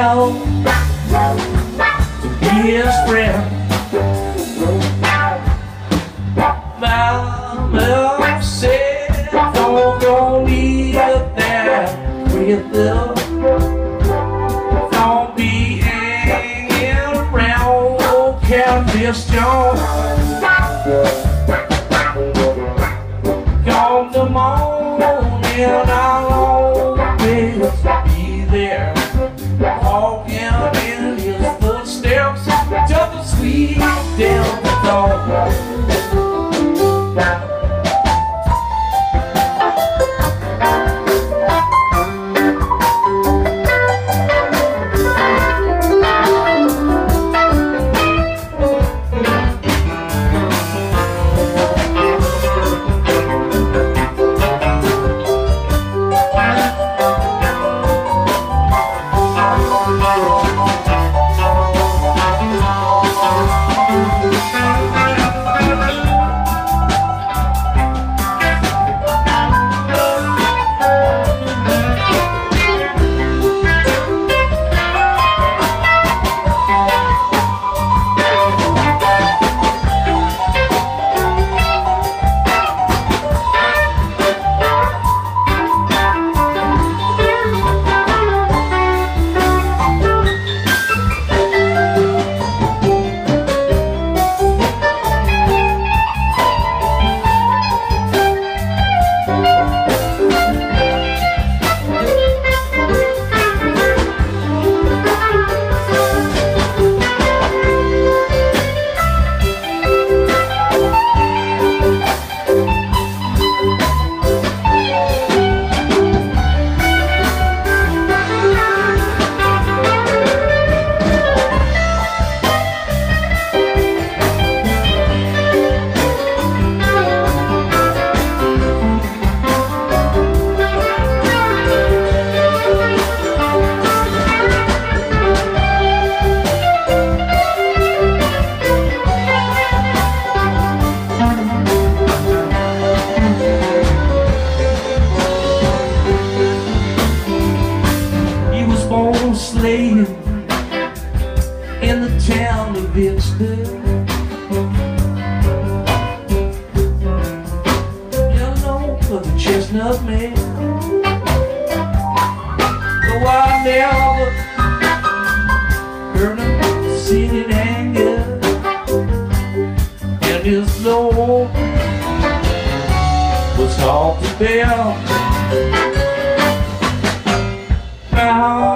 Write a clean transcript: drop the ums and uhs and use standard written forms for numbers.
himself to be his friend. Mama said, don't go near there with them. Don't be hanging around Catfish Jones. Come the morning, I'll always be there, walking in his footsteps to the sweet Delta dawn. Slave in the town of Vicksburg. You know, for the chestnut man. Though I never heard him sing in anger, and his Lord was hard to bear. Now